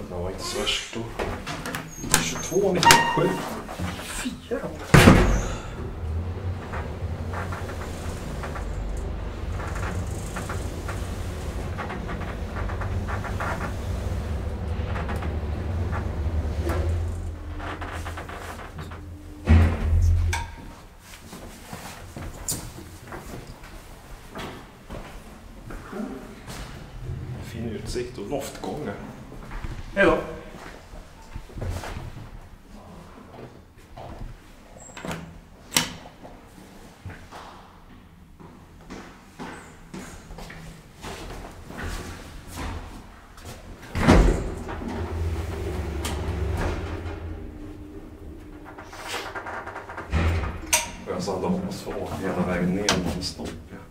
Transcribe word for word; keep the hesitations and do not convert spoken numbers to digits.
Det var inte så värst då. tjugotvå nittiosju. Fyra. Fin utsikt och loftgångar. Hej då! Jag sa att de måste få åka hela vägen ner någonstans.